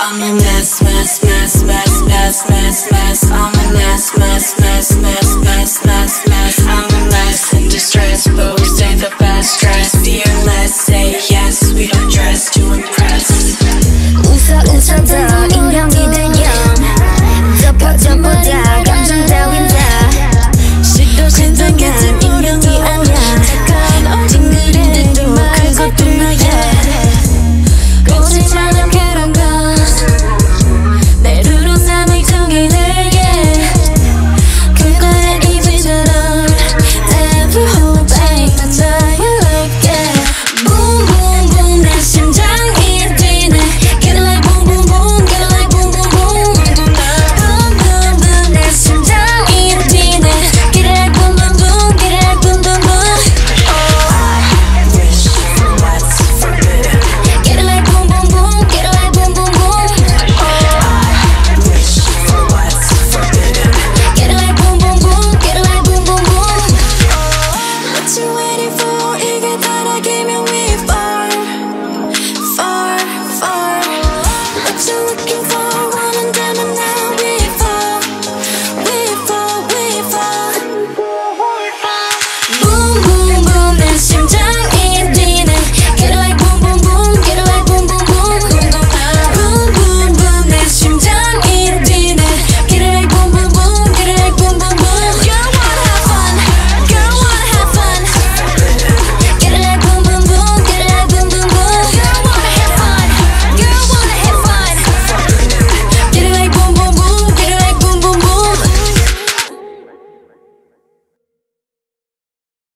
I'm a mess, mess, mess, mess, mess, mess, mess. I'm a mess, mess, mess, mess, mess, mess, mess. I'm a mess in distress, but we stay the best.